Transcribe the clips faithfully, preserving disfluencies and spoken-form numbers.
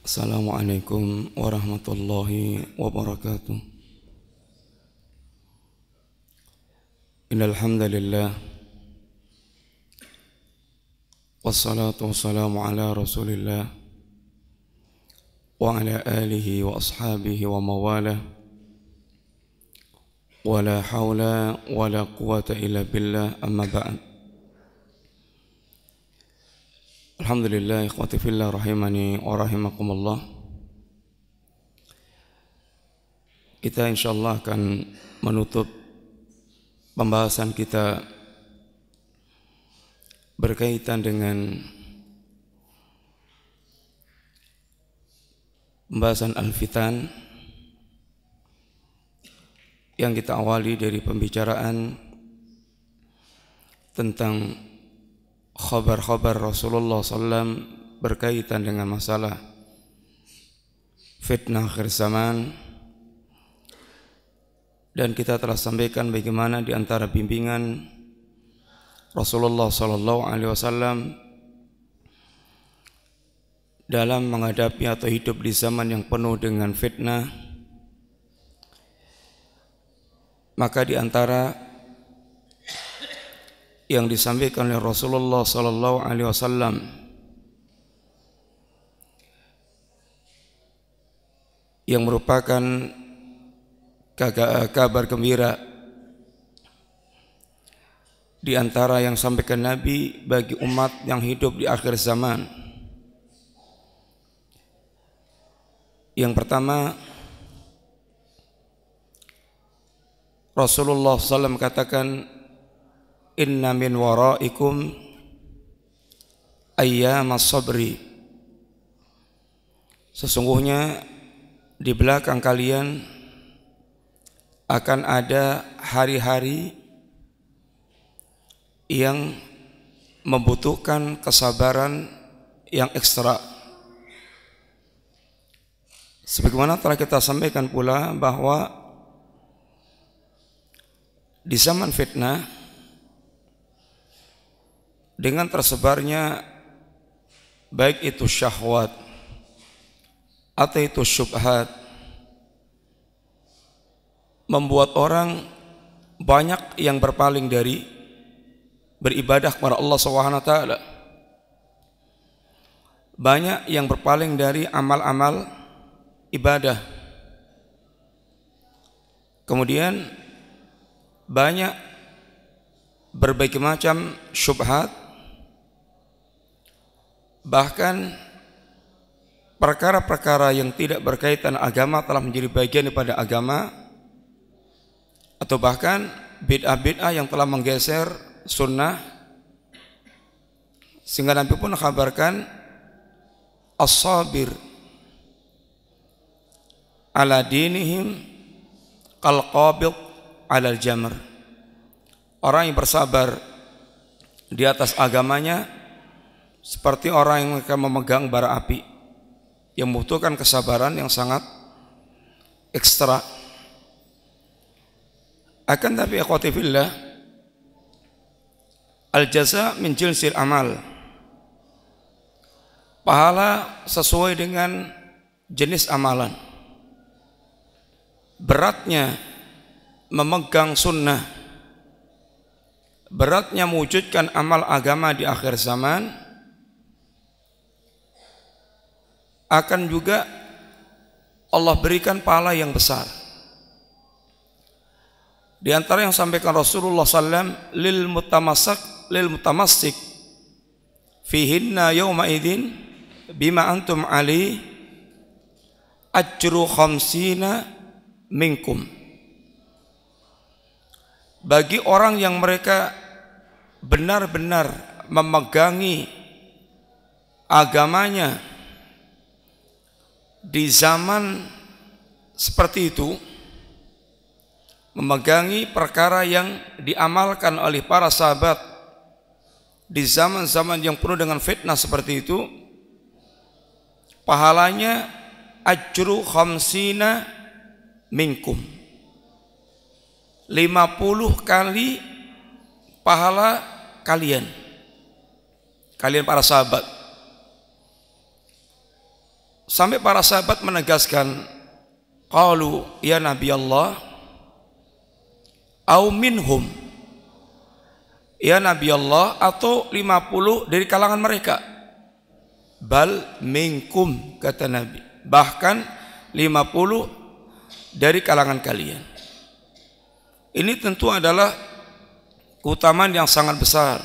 Assalamualaikum warahmatullahi wabarakatuh. Innal hamdalillah wassalatu wassalamu ala Rasulillah wa ala alihi wa ashabihi wa mawalah. Wa la hawla wa la quwata illa billah, amma ba'd. Alhamdulillah, ikhwati fillah rahimani wa rahimakumullah. Kita insyaallah akan menutup pembahasan kita berkaitan dengan pembahasan al-fitan yang kita awali dari pembicaraan tentang khabar-khabar Rasulullah sallallahu alaihi wasallam berkaitan dengan masalah fitnah akhir zaman, dan kita telah sampaikan bagaimana di antara bimbingan Rasulullah sallallahu alaihi wasallam dalam menghadapi atau hidup di zaman yang penuh dengan fitnah. Maka di antara yang disampaikan oleh Rasulullah sallallahu alaihi wasallam yang merupakan kabar gembira di antara yang sampaikan Nabi bagi umat yang hidup di akhir zaman. Yang pertama, Rasulullah sallallahu alaihi wasallam katakan, inna min waraikum ayyamas sabri. Sesungguhnya di belakang kalian akan ada hari-hari yang membutuhkan kesabaran yang ekstra. Sebagaimana telah kita sampaikan pula bahwa di zaman fitnah, dengan tersebarnya baik itu syahwat atau itu syubhat, membuat orang banyak yang berpaling dari beribadah kepada Allah subhanahu wa taala, banyak yang berpaling dari amal-amal ibadah, kemudian banyak berbagai macam syubhat, bahkan perkara-perkara yang tidak berkaitan agama telah menjadi bagian daripada agama, atau bahkan bid'ah-bid'ah yang telah menggeser sunnah, sehingga Nabi pun mengkabarkan as-sabir ala dinihim kal qabid ala al-jamr. Orang yang bersabar di atas agamanya seperti orang yang mereka memegang bara api, yang membutuhkan kesabaran yang sangat ekstra. Akan tapi akhwati fillah, al-jaza min jinsil amal. Pahala sesuai dengan jenis amalan. Beratnya memegang sunnah, beratnya mewujudkan amal agama di akhir zaman, akan juga Allah berikan pahala yang besar. Di antara yang sampaikan Rasulullah sallallahu alaihi wasallam, lil mutamassak lil mutamassik fihinna yawma idzin bima antum ali ajru khamsina minkum. Bagi orang yang mereka benar-benar memegangi agamanya di zaman seperti itu, memegangi perkara yang diamalkan oleh para sahabat di zaman-zaman yang penuh dengan fitnah seperti itu, pahalanya ajru khamsina minkum, lima puluh kali pahala kalian, kalian para sahabat. sampai para sahabat menegaskan, qalu ya Nabi Allah, au minhum, ya Nabi Allah, atau lima puluh dari kalangan mereka. Bal minkum, kata Nabi, bahkan lima puluh dari kalangan kalian. Ini tentu adalah keutamaan yang sangat besar.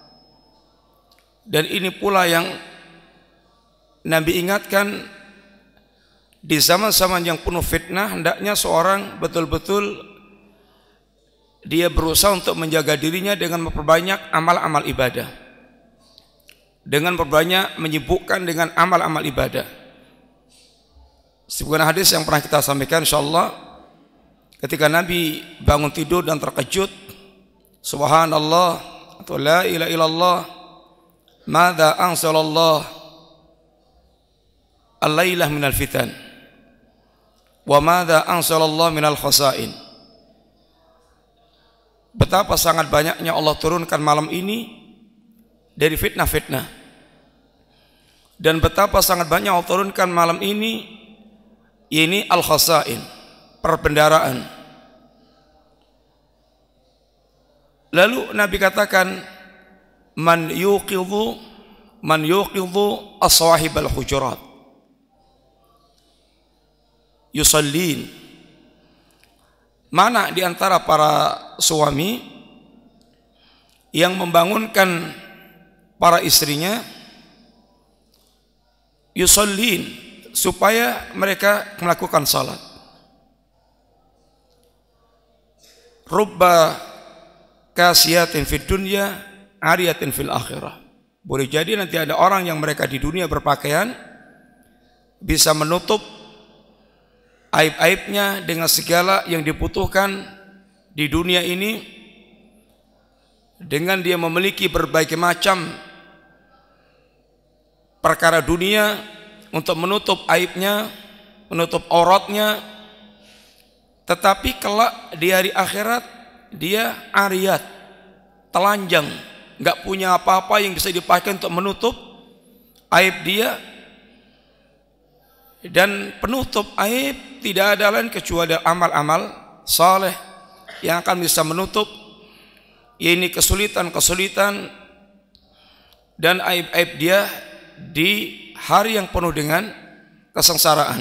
Dan ini pula yang Nabi ingatkan, di zaman-zaman yang penuh fitnah hendaknya seorang betul-betul dia berusaha untuk menjaga dirinya dengan memperbanyak amal-amal ibadah, dengan memperbanyak menyibukkan dengan amal-amal ibadah. Sebuah hadis yang pernah kita sampaikan insyaallah, ketika Nabi bangun tidur dan terkejut, subhanallah atau la ilaha illallah, madza anzalallah al-lailah minal fitan wa madza anzalallah minal khasain. Betapa sangat banyaknya Allah turunkan malam ini dari fitnah-fitnah, dan betapa sangat banyak Allah turunkan malam ini ini al-khasain, perbendaraan. Lalu Nabi katakan, man yuqidhu man yuqidhu aswahibal hujurat yusallin. Mana di antara para suami yang membangunkan para istrinya yusallin, supaya mereka melakukan salat. Rubba kasiyatin fid dunya ariyatin fil akhirah. Boleh jadi nanti ada orang yang mereka di dunia berpakaian bisa menutup aib-aibnya dengan segala yang dibutuhkan di dunia ini, dengan dia memiliki berbagai macam perkara dunia untuk menutup aibnya, menutup auratnya. Tetapi kelak di hari akhirat dia ariyat, telanjang, nggak punya apa-apa yang bisa dipakai untuk menutup aib dia. Dan penutup aib tidak ada lain kecuali amal-amal saleh yang akan bisa menutup ini kesulitan-kesulitan dan aib-aib dia di hari yang penuh dengan kesengsaraan.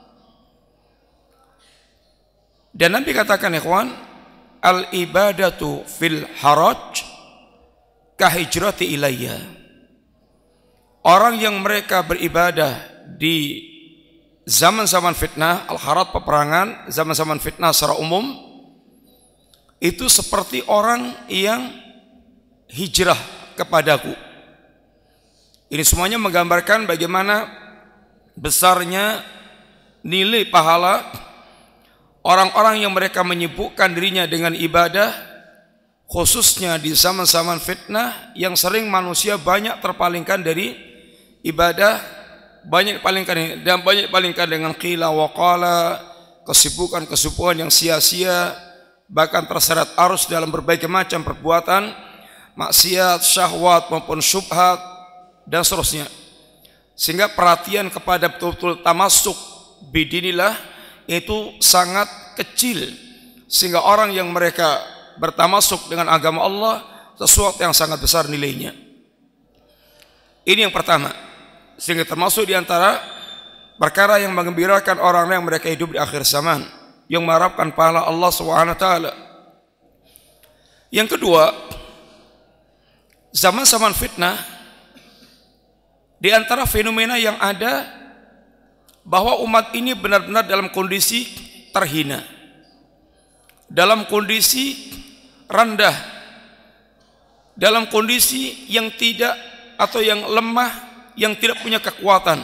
Dan Nabi katakan, ikhwan, al-ibadatu fil haraj kahijrati ilayya. Orang yang mereka beribadah di zaman-zaman fitnah, al-haraj peperangan, zaman-zaman fitnah secara umum, itu seperti orang yang hijrah kepadaku. Ini semuanya menggambarkan bagaimana besarnya nilai pahala orang-orang yang mereka menyibukkan dirinya dengan ibadah, khususnya di zaman-zaman fitnah yang sering manusia banyak terpalingkan dari ibadah, banyak dipalingkan dan banyak dipalingkan dengan qila wa qala, kesibukan-kesibukan yang sia-sia, bahkan terseret arus dalam berbagai macam perbuatan maksiat, syahwat maupun syubhat dan seterusnya. Sehingga perhatian kepada betul-betul tamasuk bidinillah itu sangat kecil, sehingga orang yang mereka bertamasuk dengan agama Allah sesuatu yang sangat besar nilainya. Ini yang pertama, sehingga termasuk diantara perkara yang menggembirakan orang yang mereka hidup di akhir zaman, yang mengharapkan pahala Allah subhanahu wa taala. Yang kedua, zaman-zaman fitnah, di antara fenomena yang ada bahwa umat ini benar-benar dalam kondisi terhina, dalam kondisi rendah, dalam kondisi yang tidak atau yang lemah, yang tidak punya kekuatan,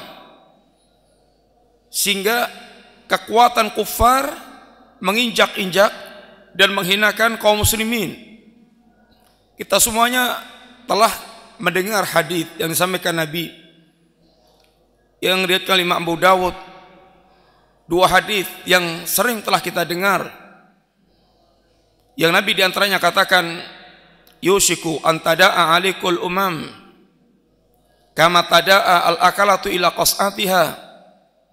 sehingga kekuatan kufar menginjak-injak dan menghinakan kaum muslimin. Kita semuanya telah mendengar hadis yang disampaikan Nabi yang diriwayatkan Imam Abu Dawud, dua hadis yang sering telah kita dengar, yang Nabi diantaranya katakan, yushiku antada'a alikul umam kama tada'a al-akalatu ila qas'atiha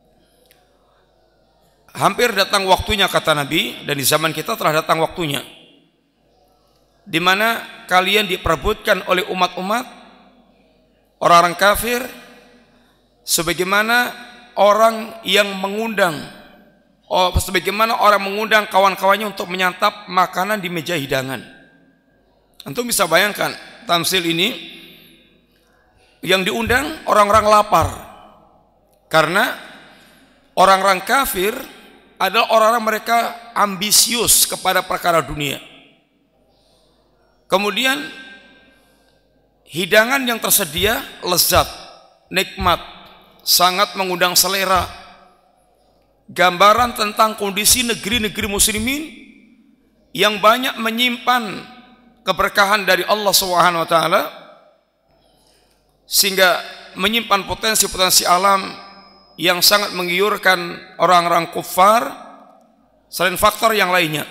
hampir datang waktunya, kata Nabi, dan di zaman kita telah datang waktunya, di mana kalian diperebutkan oleh umat-umat orang-orang kafir, sebagaimana orang yang mengundang, oh, sebagaimana orang mengundang kawan-kawannya untuk menyantap makanan di meja hidangan. Antum bisa bayangkan tamsil ini, yang diundang orang-orang lapar, karena orang-orang kafir adalah orang-orang mereka ambisius kepada perkara dunia. Kemudian hidangan yang tersedia lezat, nikmat, sangat mengundang selera. Gambaran tentang kondisi negeri-negeri muslimin yang banyak menyimpan keberkahan dari Allah Subhanahu wa taala, sehingga menyimpan potensi-potensi alam yang sangat menggiurkan orang-orang kufar, selain faktor yang lainnya.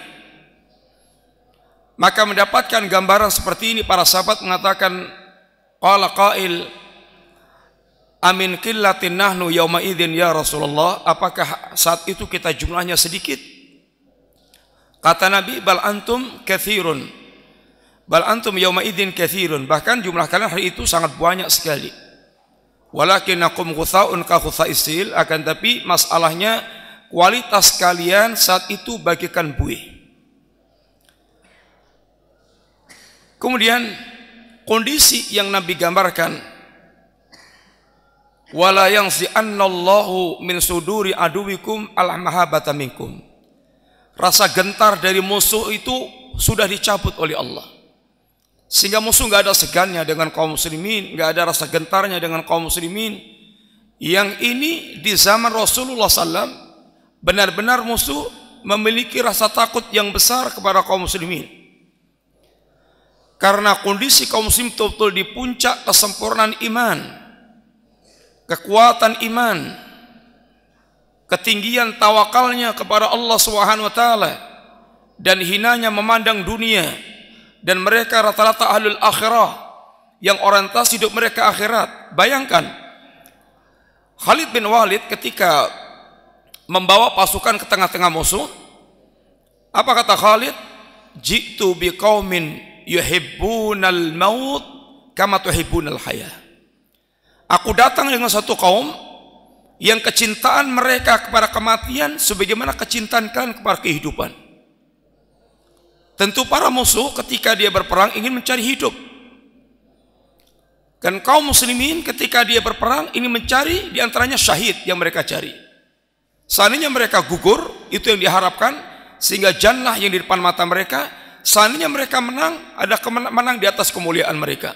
Maka mendapatkan gambaran seperti ini, para sahabat mengatakan, qala qail amin qillatin nahnu yauma idzin ya Rasulullah, apakah saat itu kita jumlahnya sedikit? Kata Nabi, bal antum katsirun, bal antum yauma idzin katsirun, bahkan jumlah kalian hari itu sangat banyak sekali. Walakinakum ghutha'un ka ghutha'is sil, akan tapi masalahnya kualitas kalian saat itu bagikan buih. Kemudian kondisi yang Nabi gambarkan, wala yanzi'annallahu min suduri aduwikum al-mahabbata minkum, rasa gentar dari musuh itu sudah dicabut oleh Allah, sehingga musuh nggak ada segannya dengan kaum muslimin, nggak ada rasa gentarnya dengan kaum muslimin. Yang ini di zaman Rasulullah sallallahu alaihi wasallam benar-benar musuh memiliki rasa takut yang besar kepada kaum muslimin, karena kondisi kaum muslim betul-betul di puncak kesempurnaan iman, kekuatan iman, ketinggian tawakalnya kepada Allah Subhanahu wa taala, dan hinanya memandang dunia. Dan mereka rata-rata ahlul akhirah, yang orientasi hidup mereka akhirat. Bayangkan Khalid bin Walid ketika membawa pasukan ke tengah-tengah musuh, apa kata Khalid? Ji'tu biqaumin yuhibbunal maut kama tuhibbunal haya. Aku datang dengan satu kaum yang kecintaan mereka kepada kematian sebagaimana kecintaan kalian kepada kehidupan. Tentu para musuh ketika dia berperang ingin mencari hidup, dan kaum muslimin ketika dia berperang ingin mencari diantaranya syahid yang mereka cari. Seandainya mereka gugur, itu yang diharapkan, sehingga jannah yang di depan mata mereka. Seandainya mereka menang, ada kemenang di atas kemuliaan mereka.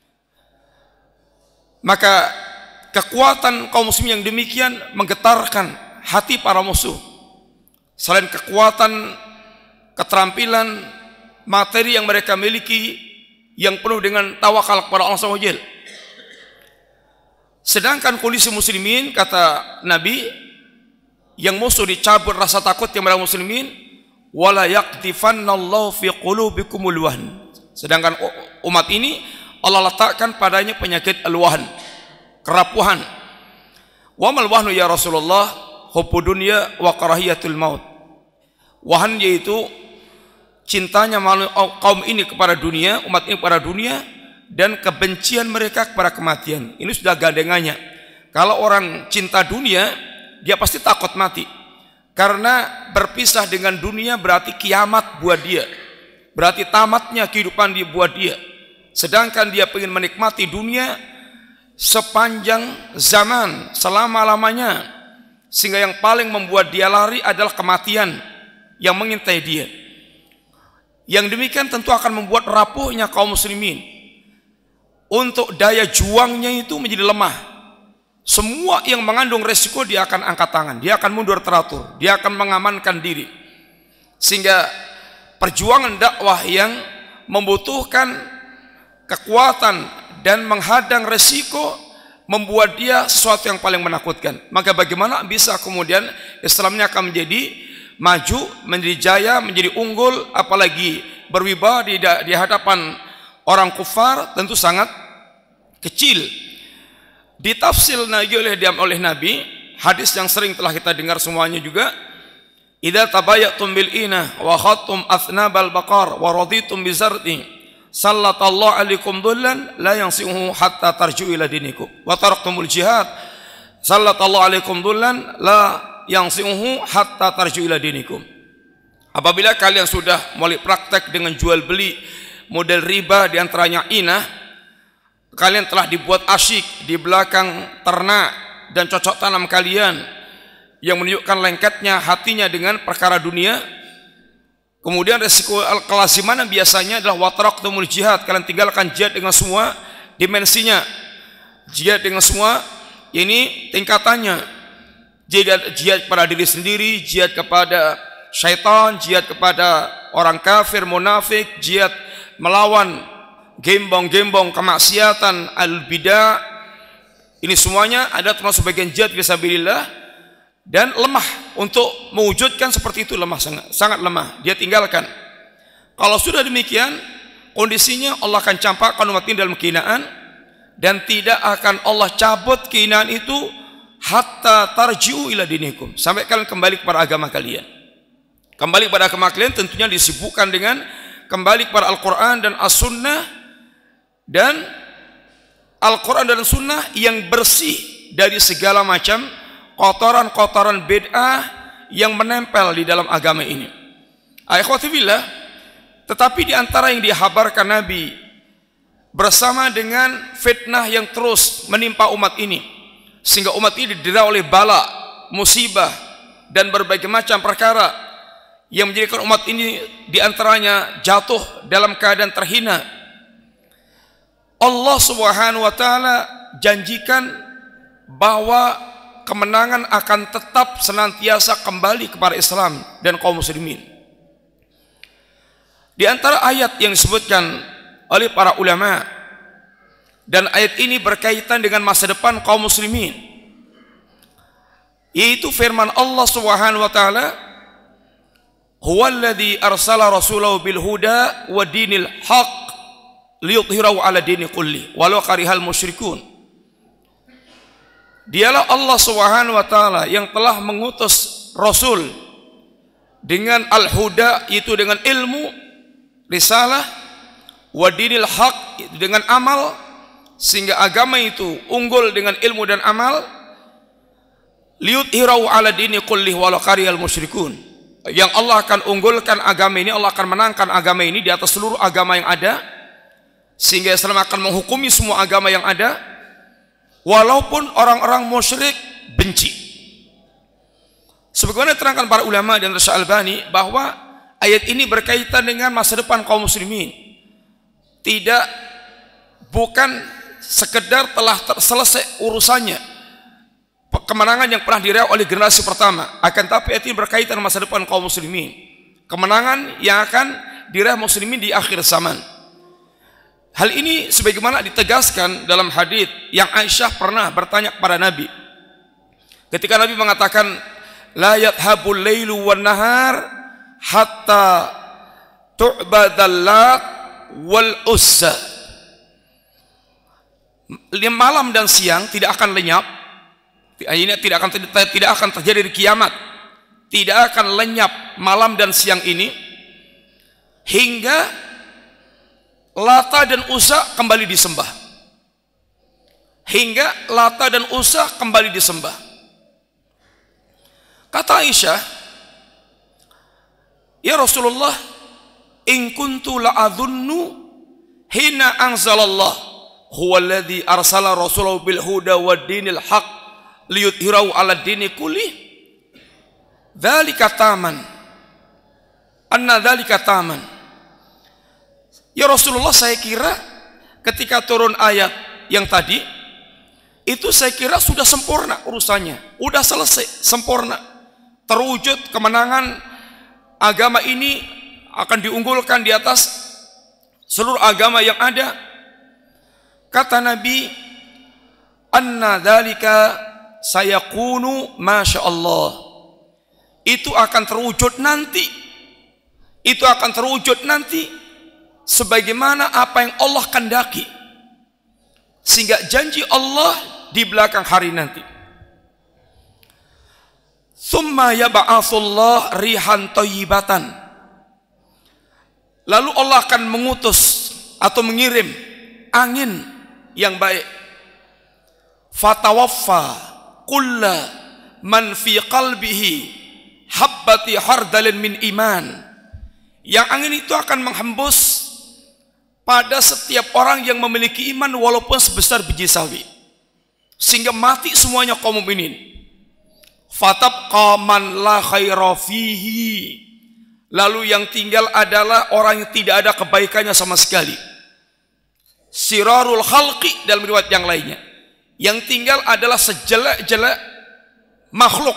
Maka kekuatan kaum muslimin yang demikian menggetarkan hati para musuh. Selain kekuatan, keterampilan, materi yang mereka miliki yang penuh dengan tawakal kepada Allah subhanahu wa taala. Sedangkan kondisi muslimin, kata Nabi, yang musuh dicabut rasa takut yang mereka muslimin, wala yaqtifannallahu fi qulubikumul wahn. Sedangkan umat ini Allah letakkan padanya penyakit al-wahn, kerapuhan. Wa mal wahnu ya Rasulullah? Hubbud dunya wa karahiyatul maut. Wahn yaitu cintanya kaum ini kepada dunia, umat ini kepada dunia, dan kebencian mereka kepada kematian. Ini sudah gandengannya. Kalau orang cinta dunia, dia pasti takut mati, karena berpisah dengan dunia berarti kiamat buat dia, berarti tamatnya kehidupan dia buat dia. Sedangkan dia ingin menikmati dunia sepanjang zaman, selama-lamanya, sehingga yang paling membuat dia lari adalah kematian yang mengintai dia. Yang demikian tentu akan membuat rapuhnya kaum muslimin. Untuk daya juangnya itu menjadi lemah. Semua yang mengandung resiko dia akan angkat tangan, dia akan mundur teratur, dia akan mengamankan diri. Sehingga perjuangan dakwah yang membutuhkan kekuatan dan menghadang resiko membuat dia sesuatu yang paling menakutkan. Maka bagaimana bisa kemudian Islamnya akan menjadi maju, menjadi jaya, menjadi unggul, apalagi berwibawa di, di hadapan orang kufar? Tentu sangat kecil. Ditafsir lagi oleh diam oleh Nabi, hadis yang sering telah kita dengar semuanya juga, idza tabayatum bil inah wa khattum athnabal baqar wa raditum bizarti sallatallahu alaikum dhullan la yansihu hatta tarji'u ila dinikum wa taraktumul jihad sallatallahu alaikum dhullan la yansihu hatta tarji'u ila dinikum. Apabila kalian sudah mulai praktek dengan jual beli model riba di antaranya inah, kalian telah dibuat asyik di belakang ternak dan cocok tanam kalian yang menunjukkan lengketnya hatinya dengan perkara dunia. Kemudian resiko kelasiman biasanya adalah wataraqtumul jihad, kalian tinggalkan jihad dengan semua dimensinya, jihad dengan semua ini tingkatannya, jihad, jihad kepada diri sendiri, jihad kepada syaitan, jihad kepada orang kafir munafik, jihad melawan gembong-gembong kemaksiatan al-bidah. Ini semuanya ada termasuk bagian jihad fisabilillah. Dan lemah untuk mewujudkan seperti itu, lemah, sangat, sangat lemah, dia tinggalkan. Kalau sudah demikian kondisinya, Allah akan campakkan umat ini dalam kehinaan, dan tidak akan Allah cabut kehinaan itu hatta tarji'u ila dinikum, sampai kalian kembali kepada agama kalian. Kembali kepada agama kalian tentunya disibukkan dengan kembali kepada Al-Quran dan As-Sunnah, dan Al-Quran dan Sunnah yang bersih dari segala macam kotoran-kotoran bid'ah yang menempel di dalam agama ini. Ikhwati fillah, tetapi di antara yang dihabarkan Nabi bersama dengan fitnah yang terus menimpa umat ini, sehingga umat ini didera oleh bala, musibah, dan berbagai macam perkara yang menjadikan umat ini di antaranya jatuh dalam keadaan terhina. Allah Subhanahu wa taala janjikan bahwa kemenangan akan tetap senantiasa kembali kepada Islam dan kaum muslimin. Di antara ayat yang disebutkan oleh para ulama, dan ayat ini berkaitan dengan masa depan kaum muslimin, yaitu firman Allah Subhanahu wa taala, huwallazi arsala rasulahu bil huda wa dinil haq liyudhhirahu ala dini kulli walau karihal musyrikun. Dialah Allah Subhanahu wa taala yang telah mengutus Rasul dengan al-huda, itu dengan ilmu, risalah, wa dinil haq, itu dengan amal, sehingga agama itu unggul dengan ilmu dan amal. Liyudhhirahu ala dini kulli walau karihal musyrikun. Yang Allah akan unggulkan agama ini, Allah akan menangkan agama ini di atas seluruh agama yang ada, sehingga Islam akan menghukumi semua agama yang ada, walaupun orang-orang musyrik benci. Sebagaimana diterangkan para ulama dan Syekh Albani bahwa ayat ini berkaitan dengan masa depan kaum muslimin. Tidak, bukan sekedar telah selesai urusannya, kemenangan yang pernah diraih oleh generasi pertama, akan tapi ayat ini berkaitan dengan masa depan kaum muslimin, kemenangan yang akan diraih muslimin di akhir zaman. Hal ini sebagaimana ditegaskan dalam hadis yang Aisyah pernah bertanya kepada Nabi. Ketika Nabi mengatakan, la yadhhabul lailu wan nahar hatta tu'badal lat wal uzza. Malam dan siang tidak akan lenyap. Ini tidak akan tidak akan terjadi di kiamat. Tidak akan lenyap malam dan siang ini hingga Lata dan Uzza kembali disembah. Hingga Lata dan Uzza kembali disembah. Kata Aisyah, ya Rasulullah, in kuntu la'adhunnu hina anzalallah huwa alladhi arsala rasulahu bil huda wa dinil haq liyudhhirahu ala dini kulli dzalika taman anna dzalika taman. Ya Rasulullah, saya kira ketika turun ayat yang tadi itu saya kira sudah sempurna urusannya, sudah selesai, sempurna, terwujud kemenangan agama ini akan diunggulkan di atas seluruh agama yang ada. Kata Nabi, anna dzalika sayakunu masya Allah, itu akan terwujud nanti, itu akan terwujud nanti sebagaimana apa yang Allah kehendaki, sehingga janji Allah di belakang hari nanti. Tsumma yab'atsullah rihan thayyibatan. Lalu Allah akan mengutus atau mengirim angin yang baik. Fatawaffa kulla man fi qalbihi habbati hardalin min iman. Yang angin itu akan menghembus pada setiap orang yang memiliki iman walaupun sebesar biji sawi, sehingga mati semuanya kaum mukminin. Fatabqa man la khaira fihi. Lalu yang tinggal adalah orang yang tidak ada kebaikannya sama sekali. Sirarul khalqi dalam riwayat yang lainnya. Yang tinggal adalah sejelek-jelek makhluk.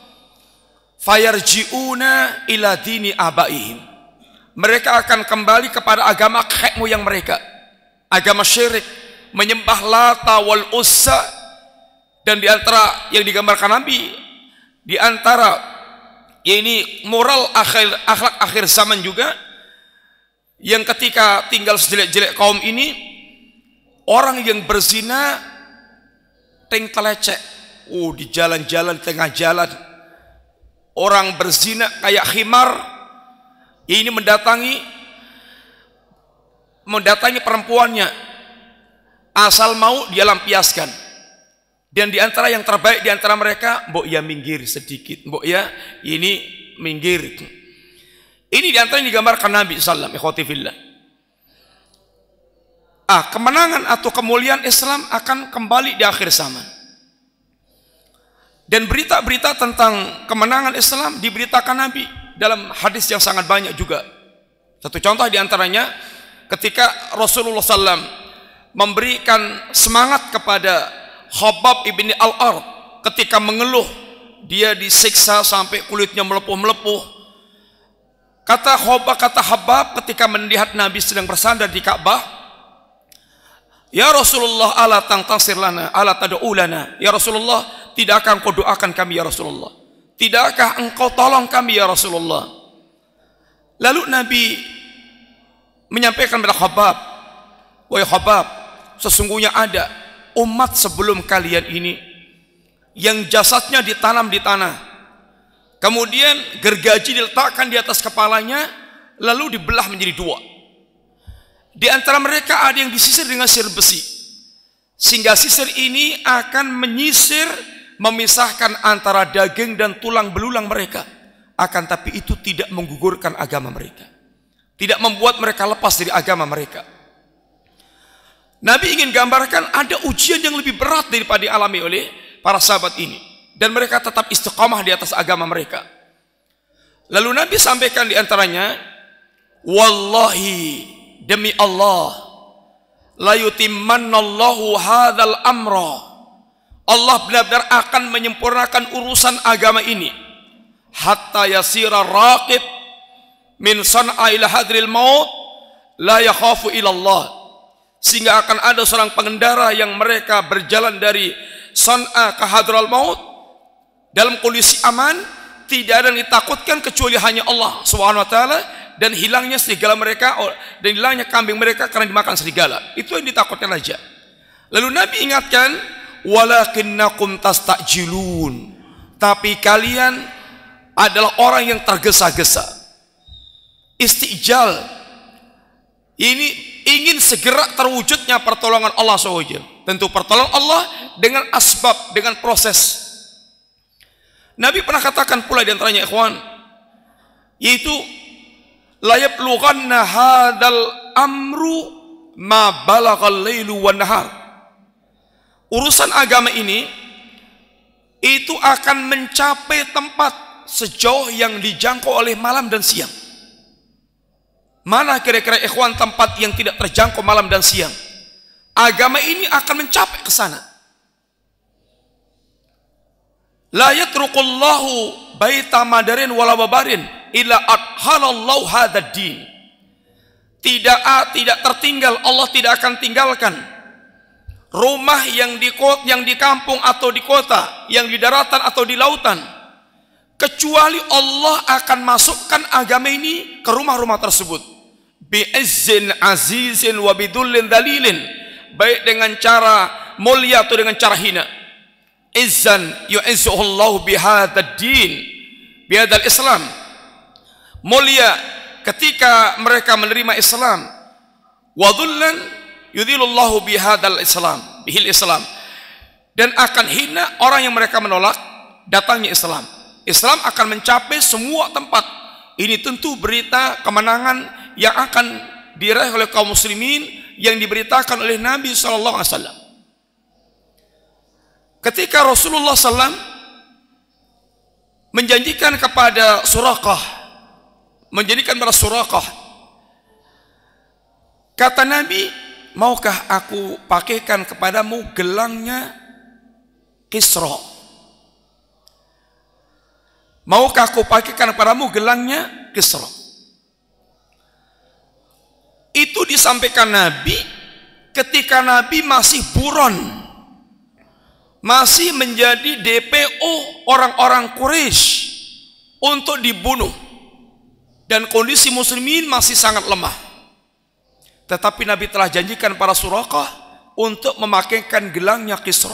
Fayarji'una ila dini abaihim. Mereka akan kembali kepada agama kakek moyang mereka, agama syirik, menyembah Lata wal Uzza. Dan di antara yang digambarkan Nabi, di antara ya ini moral akhir, akhlak akhir zaman juga, yang ketika tinggal sejelek-jelek kaum ini, orang yang berzina ting telecek, oh di jalan-jalan, tengah jalan, orang berzina kayak khimar. Ini mendatangi mendatangi perempuannya, asal mau dia lampiaskan. Dan di antara yang terbaik di antara mereka, mbok ya minggir sedikit, mbok ya ini minggir. Ini di antara yang digambarkan Nabi sallallahu alaihi wasallam. Ah, kemenangan atau kemuliaan Islam akan kembali di akhir zaman. Dan berita-berita tentang kemenangan Islam diberitakan Nabi dalam hadis yang sangat banyak juga. Satu contoh diantaranya ketika Rasulullah sallallahu alaihi wasallam memberikan semangat kepada Khabbab ibni Al-Ard ketika mengeluh dia disiksa sampai kulitnya melepuh-melepuh. Kata Khabbab, kata Khabbab ketika melihat Nabi sedang bersandar di Ka'bah, ya Rasulullah, ala tangtasir lana, ala tad'u lana. Ya Rasulullah, tidakkah engkau doakan kami ya Rasulullah? Tidakkah engkau tolong kami ya Rasulullah? Lalu Nabi menyampaikan kepada Khabbab, wahai Khabbab, sesungguhnya ada umat sebelum kalian ini yang jasadnya ditanam di tanah, kemudian gergaji diletakkan di atas kepalanya, lalu dibelah menjadi dua. Di antara mereka ada yang disisir dengan sisir besi, sehingga sisir ini akan menyisir, memisahkan antara daging dan tulang belulang mereka. Akan tapi itu tidak menggugurkan agama mereka, tidak membuat mereka lepas dari agama mereka. Nabi ingin gambarkan ada ujian yang lebih berat daripada dialami oleh para sahabat ini, dan mereka tetap istiqamah di atas agama mereka. Lalu Nabi sampaikan di antaranya, wallahi, demi Allah, la yutimmannallahu hadzal amra. Allah benar-benar akan menyempurnakan urusan agama ini. Hatta yasira raqib min san'a ila hadril maut la yakhafu ila Allah. Sehingga akan ada seorang pengendara yang mereka berjalan dari san'a ke hadral maut dalam kondisi aman, tidak ada yang ditakutkan kecuali hanya Allah Subhanahu wa taala, dan hilangnya serigala mereka, dan hilangnya kambing mereka karena dimakan serigala. Itu yang ditakutkan aja. Lalu Nabi ingatkan, walakinnakum tastajilun, tapi kalian adalah orang yang tergesa-gesa. Istijal ini ingin segera terwujudnya pertolongan Allah subhanahu wa taala. Tentu pertolongan Allah dengan asbab, dengan proses. Nabi pernah katakan pula di antaranya ikhwan, yaitu la yablughanna hadzal amru ma balaghal lailu wan nahar. Urusan agama ini itu akan mencapai tempat sejauh yang dijangkau oleh malam dan siang. Mana kira-kira ikhwan tempat yang tidak terjangkau malam dan siang? Agama ini akan mencapai ke sana. La yatruqullahu baita madarin wala babarin illa adhalallahu hadzal din. Tidak tidak tertinggal, Allah tidak akan tinggalkan rumah yang di kota, yang di kampung atau di kota, yang di daratan atau di lautan, kecuali Allah akan masukkan agama ini ke rumah-rumah tersebut. Bi'izzin azizin wa bidullin dalilin, baik dengan cara mulia atau dengan cara hina. izzan yu'izzuhullahu bihadzal din, bihadzal Islam. Mulia ketika mereka menerima Islam. Wa dhullan yudhilullahu bihadzal Islam, bihil Islam. Dan akan hina orang yang mereka menolak datangnya Islam. Islam akan mencapai semua tempat. Ini tentu berita kemenangan yang akan diraih oleh kaum muslimin yang diberitakan oleh Nabi shallallahu alaihi wasallam. Ketika Rasulullah shallallahu alaihi wasallam menjanjikan kepada Suraqah, menjadikan pada Suraqah, kata Nabi, maukah aku pakaikan kepadamu gelangnya Kisra? Maukah aku pakaikan kepadamu gelangnya Kisra? Itu disampaikan Nabi ketika Nabi masih buron, masih menjadi D P O orang-orang Quraisy untuk dibunuh, dan kondisi muslimin masih sangat lemah. Tetapi Nabi telah janjikan para Suraqah untuk memakaikan gelangnya Kisra.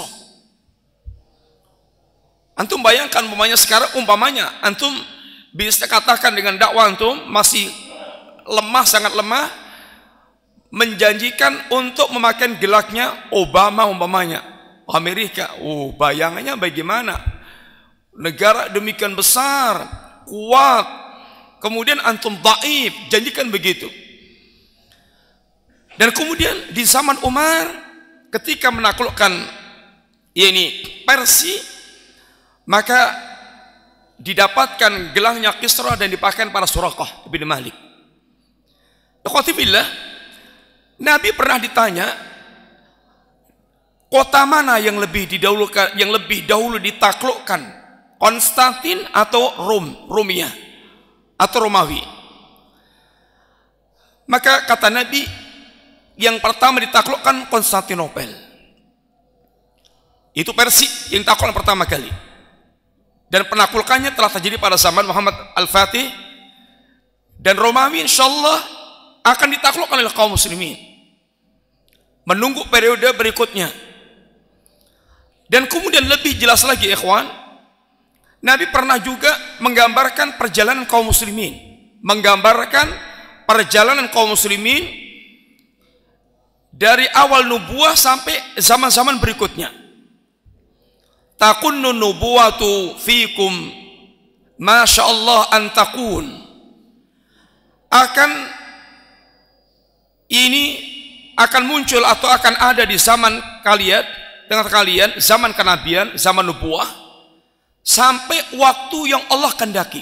Antum bayangkan umpamanya sekarang, umpamanya antum bisa katakan dengan dakwah antum masih lemah, sangat lemah, menjanjikan untuk memakai gelangnya Obama umpamanya, Amerika. Oh, bayangannya bagaimana? Negara demikian besar, kuat, kemudian antum dhaif, janjikan begitu. Dan kemudian di zaman Umar ketika menaklukkan yakni Persia, maka didapatkan gelangnya Kisra dan dipakai para Suraqah bin Malik. Ikhwati fillah, Nabi pernah ditanya, kota mana yang lebih didahulukan, yang lebih dahulu ditaklukkan, Konstantin atau Rom, Romia atau Romawi? Maka kata Nabi, yang pertama ditaklukkan Konstantinopel. Itu Persia yang ditaklukkan pertama kali. Dan penaklukannya telah terjadi pada zaman Muhammad Al-Fatih. Dan Romawi insyaallah akan ditaklukkan oleh kaum muslimin. Menunggu periode berikutnya. Dan kemudian lebih jelas lagi ikhwan, Nabi pernah juga menggambarkan perjalanan kaum muslimin, menggambarkan perjalanan kaum muslimin dari awal nubuah sampai zaman-zaman berikutnya. Takunnu nubuwatu fikum masyaallah an takun. Akan ini akan muncul atau akan ada di zaman kalian, dengan kalian, zaman kenabian, zaman nubuah, sampai waktu yang Allah kehendaki.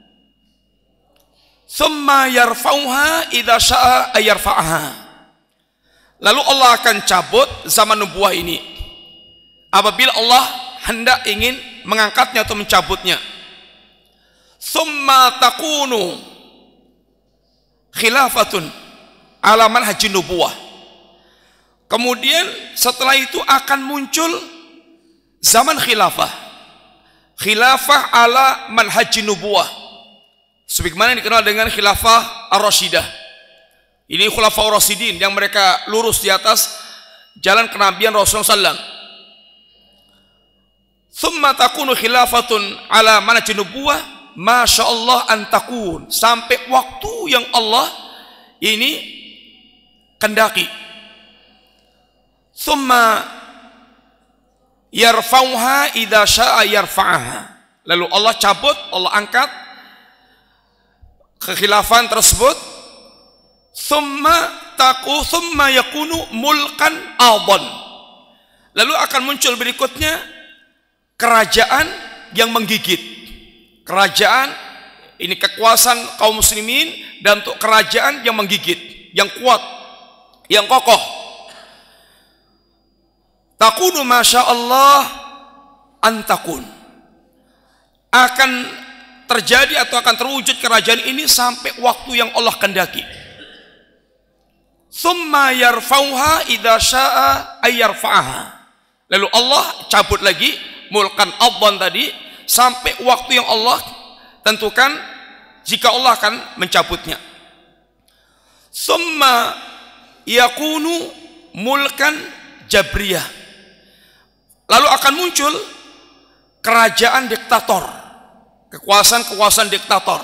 Tsumma yarfa'uha idza syaa ayarfa'aha. Lalu Allah akan cabut zaman nubuah ini apabila Allah hendak ingin mengangkatnya atau mencabutnya. Tsumma takunu khilafatun ala manhajin nubuwah. Kemudian setelah itu akan muncul zaman khilafah. Khilafah ala manhajin nubuwah. Sebagaimana dikenal dengan khilafah ar-rasyidah. Ini khulafah ar-rasyidin yang mereka lurus di atas jalan kenabian Rasulullah sallallahu alaihi wasallam. Tsumma takunu khilafatun ala manhajin nubuwah masyaallah an takun, sampai waktu yang Allah ini kendaki. Tsumma yarfa'uha idza syaa yarfa'aha. Lalu Allah cabut, Allah angkat kekhilafan tersebut. Tsumma taku tsumma yakunu mulkan adhan. Lalu akan muncul berikutnya kerajaan yang menggigit. Kerajaan ini kekuasaan kaum muslimin, dan untuk kerajaan yang menggigit, yang kuat, yang kokoh. Takunu masyaallah antakun. Akan terjadi atau akan terwujud kerajaan ini sampai waktu yang Allah kehendaki. Tsumma yarfa'uha idza syaa ayarfa'aha. Lalu Allah cabut lagi mulkan adhan tadi sampai waktu yang Allah tentukan, jika Allah akan mencabutnya. Summa yakunu mulkan jabriyah. Lalu akan muncul kerajaan diktator, kekuasaan-kekuasaan diktator.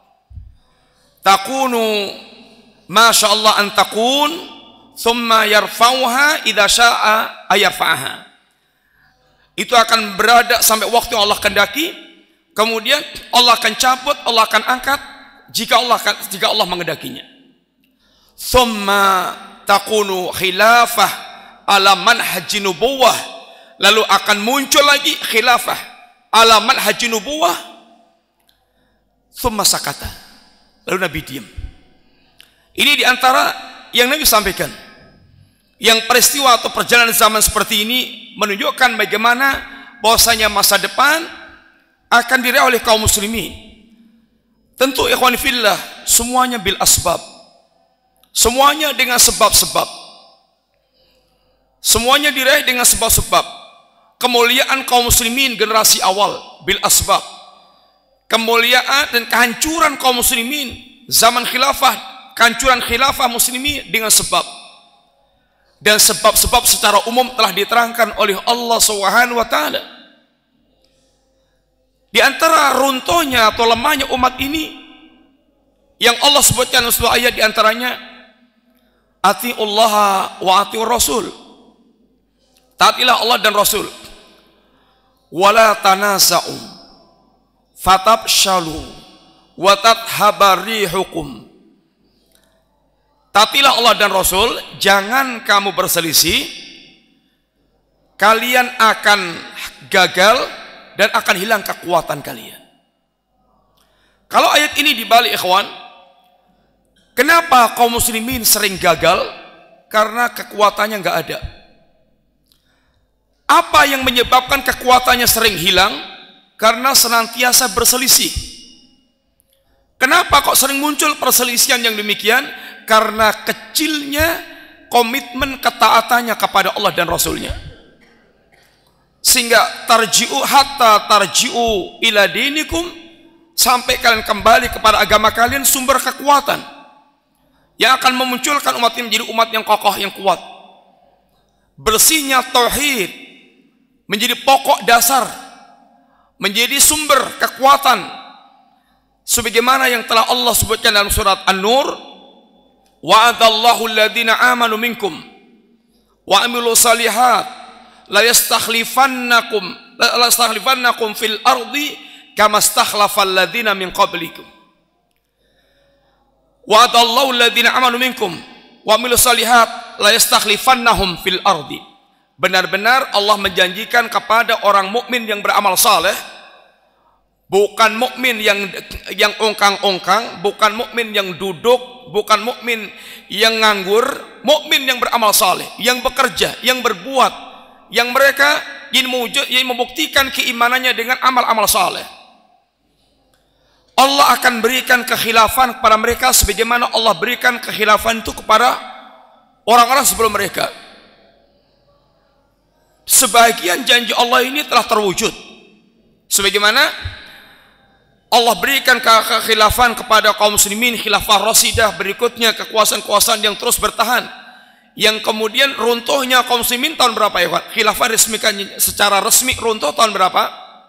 Takunu masya Allah an takun thumma yarfauha idza syaa ayarfa'aha. Itu akan berada sampai waktu yang Allah kehendaki, kemudian Allah akan cabut, Allah akan angkat jika Allah jika Allah mengendakinya. Thumma takunu khilafah ala manhaj nubuwah, lalu akan muncul lagi khilafah ala manhaj nubuwah. Thumma sakata, lalu Nabi diam. Ini diantara yang Nabi sampaikan. Yang peristiwa atau perjalanan zaman seperti ini menunjukkan bagaimana bahwasanya masa depan akan diraih oleh kaum muslimin. Tentu ikhwan fillah, semuanya bil asbab. Semuanya dengan sebab-sebab. Semuanya diraih dengan sebab-sebab. Kemuliaan kaum muslimin generasi awal bil asbab. Kemuliaan dan kehancuran kaum muslimin zaman khilafah, kehancuran khilafah muslimin dengan sebab. Dan sebab-sebab secara umum telah diterangkan oleh Allah Subhanahu wa taala. Di antara runtuhnya atau lemahnya umat ini yang Allah sebutkan dalam sebuah ayat, di antaranya atiullaha wa atiur rasul. Taatilah Allah dan Rasul. Wala tanasa'u fatabshalu wa tadhhabu rihukum. Taatilah Allah dan Rasul, jangan kamu berselisih, kalian akan gagal dan akan hilang kekuatan kalian. Kalau ayat ini dibalik ikhwan, kenapa kaum muslimin sering gagal? Karena kekuatannya nggak ada. Apa yang menyebabkan kekuatannya sering hilang? Karena senantiasa berselisih. Kenapa kok sering muncul perselisihan yang demikian? Karena kecilnya komitmen ketaatannya kepada Allah dan Rasulnya. Sehingga tarji'u hatta tarji'u ila dinikum, sampai kalian kembali kepada agama kalian, sumber kekuatan yang akan memunculkan umat ini menjadi umat yang kokoh, yang kuat. Bersihnya tauhid menjadi pokok dasar, menjadi sumber kekuatan, sebagaimana yang telah Allah sebutkan dalam surat An-Nur, wa'adallahu alladhina amanu minkum wa amilu salihat la yastakhlifannakum la yastakhlifannakum fil ardi kama stakhlafal ladzina min qablikum. Wa'adallahu alladhina amanu minkum wa amilu salihat la yastakhlifannahum fil ardi. Benar-benar Allah menjanjikan kepada orang mukmin yang beramal saleh, bukan mukmin yang yang ongkang-ongkang, bukan mukmin yang duduk, bukan mukmin yang nganggur, mukmin yang beramal saleh, yang bekerja, yang berbuat, yang mereka ingin membuktikan keimanannya dengan amal-amal saleh. Allah akan berikan kekhilafan kepada mereka sebagaimana Allah berikan kekhilafan itu kepada orang-orang sebelum mereka. Sebagian janji Allah ini telah terwujud, sebagaimana Allah berikan kekhilafan kepada kaum muslimin, khilafah Rasidah, berikutnya kekuasaan-kekuasaan yang terus bertahan, yang kemudian runtuhnya kaum muslimin tahun berapa ya Pak? Khilafah resmikan secara resmi runtuh tahun berapa?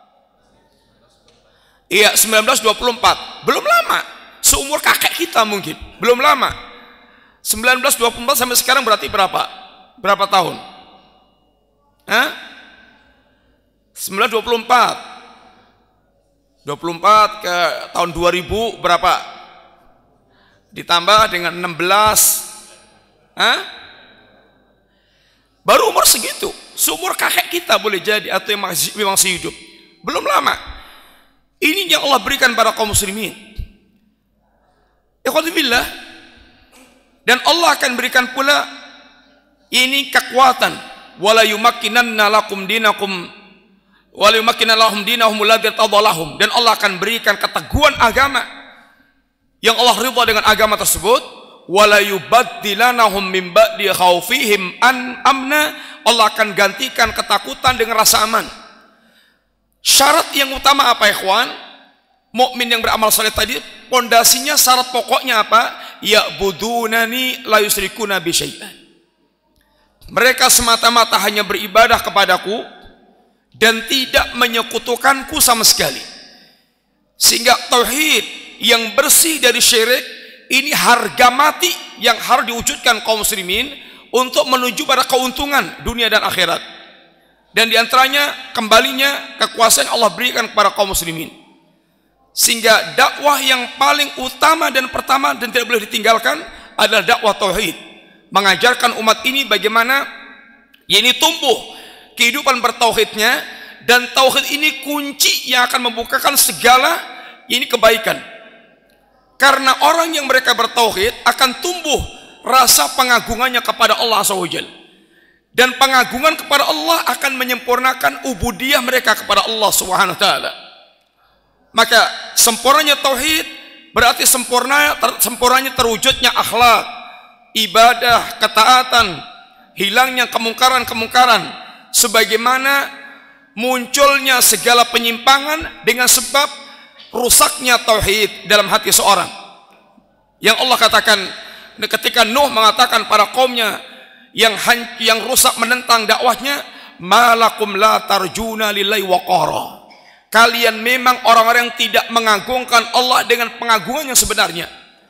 Iya, seribu sembilan ratus dua puluh empat. Belum lama, seumur kakek kita mungkin, belum lama. seribu sembilan ratus dua puluh empat sampai sekarang berarti berapa? Berapa tahun? Hah? seribu sembilan ratus dua puluh empat dua puluh empat ke tahun dua ribu berapa? Ditambah dengan enam belas, hah? Baru umur segitu, seumur kakek kita boleh jadi, atau yang masih, yang masih hidup. Belum lama. Ini yang Allah berikan pada kaum muslimin. Ikhwatibillah. Dan Allah akan berikan pula ini kekuatan. Wala yumakkinanna lakum dinakum wala yumakkinanna lahum dinahum alladzi tadallahum. Dan Allah akan berikan keteguhan agama yang Allah ridha dengan agama tersebut. Wala yubaddilanahum min ba'di khaufihim an amna. Allah akan gantikan ketakutan dengan rasa aman. Syarat yang utama apa ikhwan? Mukmin yang beramal saleh tadi, pondasinya, syarat pokoknya apa? Ya'budunani la yusyrikuna bi syai'an. Mereka semata-mata hanya beribadah kepadaku, dan tidak menyekutukanku sama sekali. Sehingga tauhid yang bersih dari syirik ini harga mati yang harus diwujudkan kaum muslimin untuk menuju pada keuntungan dunia dan akhirat. Dan diantaranya kembalinya kekuasaan Allah berikan kepada kaum muslimin. Sehingga dakwah yang paling utama dan pertama dan tidak boleh ditinggalkan adalah dakwah tauhid. Mengajarkan umat ini bagaimana ini tumbuh kehidupan bertauhidnya, dan tauhid ini kunci yang akan membukakan segala ini kebaikan. Karena orang yang mereka bertauhid akan tumbuh rasa pengagungannya kepada Allah Azza wa Jalla. Dan pengagungan kepada Allah akan menyempurnakan ubudiyah mereka kepada Allah Subhanahu wa taala. Maka sempurnanya tauhid berarti sempurna ter, sempurnanya terwujudnya akhlak, ibadah, ketaatan, hilangnya kemungkaran-kemungkaran, sebagaimana munculnya segala penyimpangan dengan sebab rusaknya tauhid dalam hati seorang. Yang Allah katakan ketika Nuh mengatakan pada kaumnya yang yang rusak menentang dakwahnya, malakum la tarjuna lillahi waqara. Kalian memang orang-orang yang tidak mengagungkan Allah dengan pengagungan yang sebenarnya.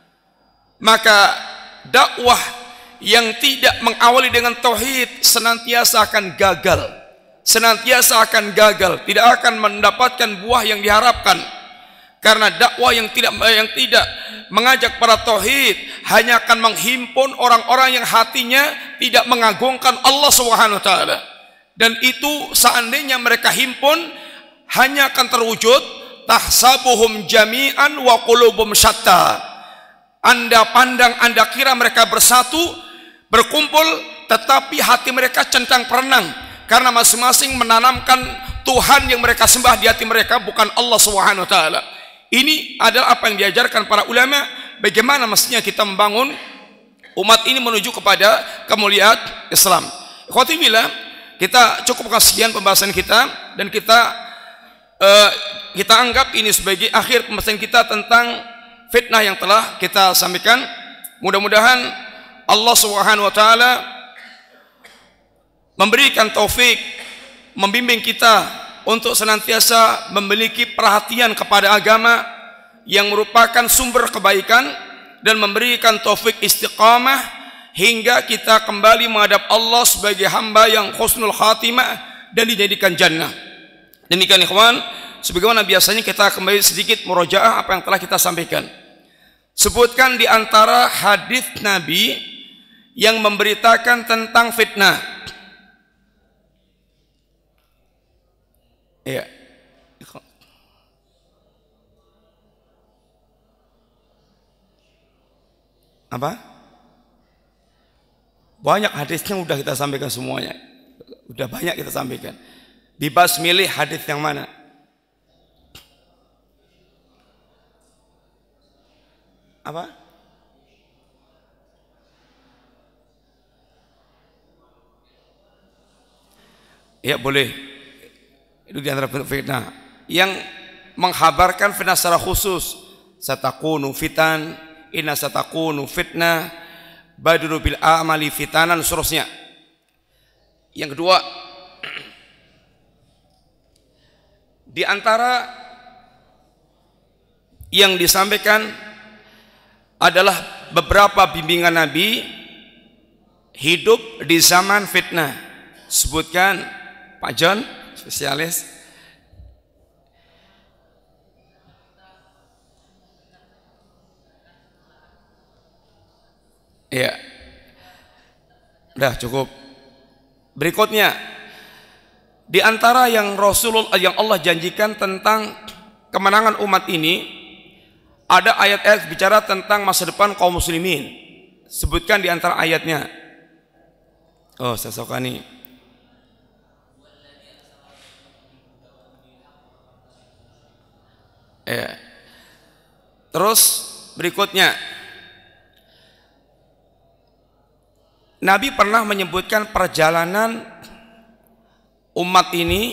Maka dakwah yang tidak mengawali dengan tauhid senantiasa akan gagal. Senantiasa akan gagal, tidak akan mendapatkan buah yang diharapkan. Karena dakwah yang tidak yang tidak mengajak para tauhid hanya akan menghimpun orang-orang yang hatinya tidak mengagungkan Allah Subhanahu wa taala. Dan itu seandainya mereka himpun hanya akan terwujud tahsabuhum jami'an wa qulubum syatta. Anda pandang, Anda kira mereka bersatu, berkumpul, tetapi hati mereka centang perenang karena masing-masing menanamkan Tuhan yang mereka sembah di hati mereka, bukan Allah Subhanahu wa taala. Ini adalah apa yang diajarkan para ulama, bagaimana mestinya kita membangun umat ini menuju kepada kemuliaan Islam. Ikhwati billah, kita cukup sekian pembahasan kita, dan kita uh, kita anggap ini sebagai akhir pembahasan kita tentang fitnah yang telah kita sampaikan. Mudah-mudahan Allah Subhanahu wa taala memberikan taufik, membimbing kita untuk senantiasa memiliki perhatian kepada agama yang merupakan sumber kebaikan, dan memberikan taufik istiqamah hingga kita kembali menghadap Allah sebagai hamba yang husnul khatimah dan dijadikan jannah. Demikian ikhwan, sebagaimana biasanya kita kembali sedikit murojaah apa yang telah kita sampaikan. Sebutkan di antara hadis Nabi yang memberitakan tentang fitnah. Iya. Apa? Banyak hadisnya udah kita sampaikan semuanya. Udah banyak kita sampaikan. Bebas milih hadis yang mana. Apa? Ya boleh. Itu di antara bentuk fitnah yang menghabarkan fitnah secara khusus. Satakunu fitan, inna satakunu fitnah, badru bil amali fitanan, seterusnya. Yang kedua, di antara yang disampaikan adalah beberapa bimbingan Nabi hidup di zaman fitnah. Sebutkan Pak John, spesialis. Ya, udah cukup. Berikutnya, di antara yang Rasulullah yang Allah janjikan tentang kemenangan umat ini, ada ayat-ayat bicara tentang masa depan kaum muslimin. Sebutkan di antara ayatnya. Oh, Sasokani. Ya. Terus berikutnya, Nabi pernah menyebutkan perjalanan umat ini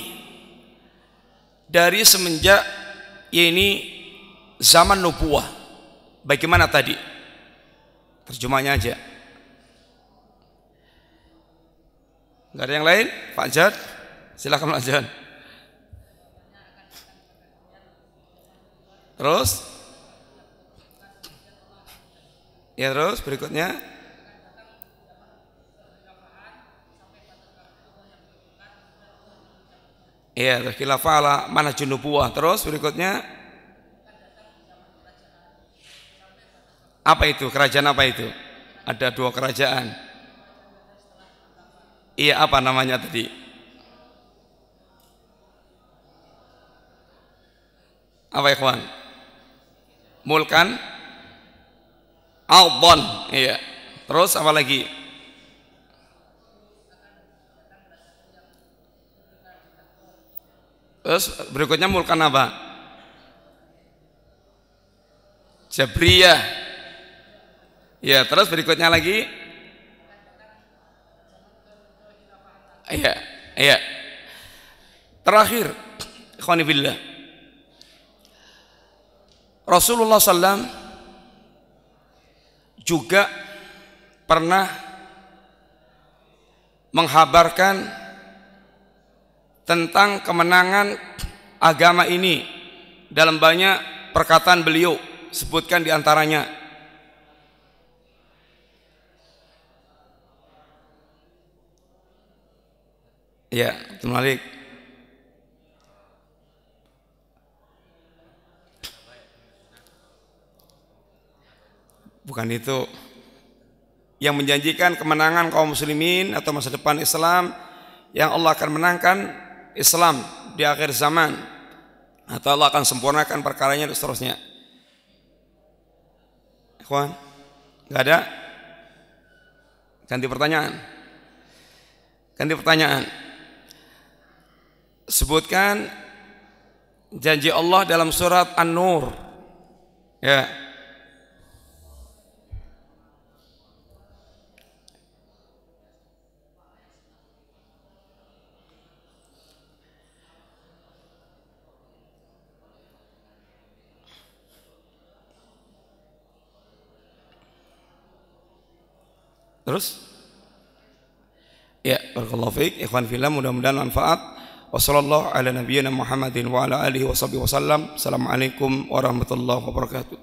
dari semenjak ini zaman nubuwah. Bagaimana tadi? Terjemahnya aja. Enggak ada yang lain? Pak Jad, silakan Pak Jad. Terus? Ya terus berikutnya. Iya, terus khilafah ala manhajun nubuwah. Terus berikutnya. Apa itu? Kerajaan apa itu? Ada dua kerajaan. Iya, apa namanya tadi? Apa ikhwan? Mulkan Albon. Iya. Terus apa lagi? Terus berikutnya mulkan apa? Jabriyah. Ya, terus berikutnya lagi. Iya, iya. Terakhir, ikhwani billah. Rasulullah sallallahu alaihi wasallam juga pernah menghabarkan tentang kemenangan agama ini dalam banyak perkataan beliau, sebutkan diantaranya. Ya, Abdul Malik. Bukan itu. Yang menjanjikan kemenangan kaum muslimin atau masa depan Islam, yang Allah akan menangkan Islam di akhir zaman, atau Allah akan sempurnakan perkaranya dan seterusnya. Ikhwan, enggak ada? Ganti pertanyaan. Ganti pertanyaan. Sebutkan janji Allah dalam surat An-Nur. Ya. Terus? Ya, barakallahu fiik, ikhwan fillah, mudah-mudahan manfaat. Wassallallahu ala nabiyyina Muhammadin wa ala alihi wa sahbihi wasallam. Assalamualaikum warahmatullahi wabarakatuh.